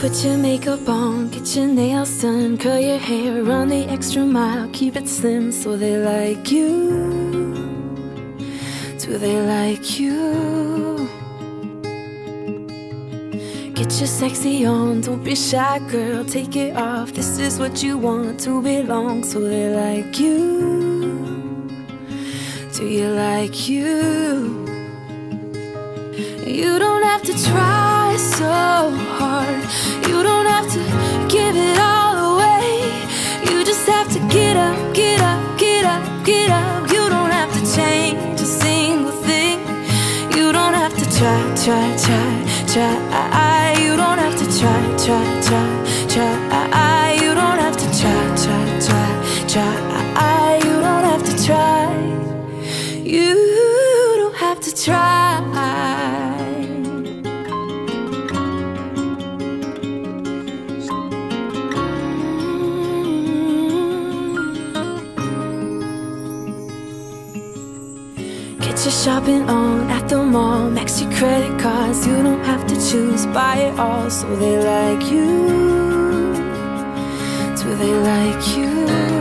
Put your makeup on, get your nails done, curl your hair, run the extra mile, keep it slim so they like you. Do they like you? Get your sexy on, don't be shy girl, take it off. This is what you want, to belong, so they like you. Do you like you? You don't have to try so hard, you don't have to give it all away. You just have to get up, get up, get up, get up. You don't have to change a single thing. You don't have to try, try, try, try. You don't have to try, try, try, try. You don't have to try, try, try, try. You don't have to try. You don't have to try. Get your shopping on at the mall, max your credit cards. You don't have to choose, buy it all, so they like you. Do they like you?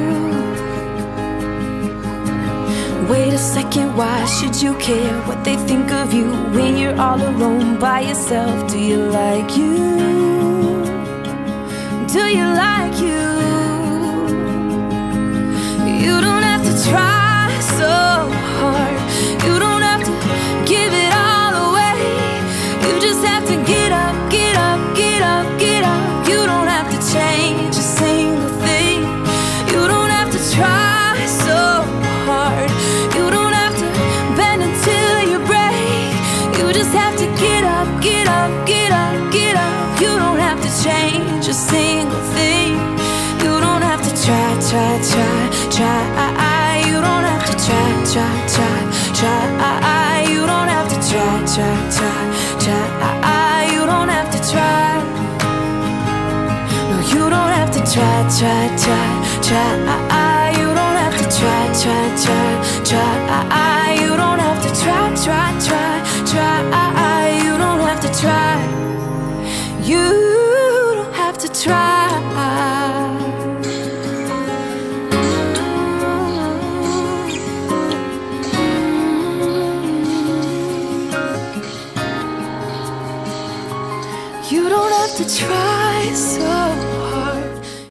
Wait a second, why should you care what they think of you when you're all alone by yourself? Do you like you? Do you like you? You don't have to try so hard, you don't have to give it all away. You just have to get up, get up, get up, get up. You don't have to change a single thing. You don't have to try so hard, you don't have to bend until you break. You just have to get up, get up, get up, get up. You don't have to change a single thing. You don't have to try, try, try, try. You don't have to try, try, try, try. You don't have to try, try, try, try. You don't have to try. No, you don't have to try, try, try, try. You don't have to try, try, try, try. You don't have to try, try, try, try. You don't have to try. You don't have to try.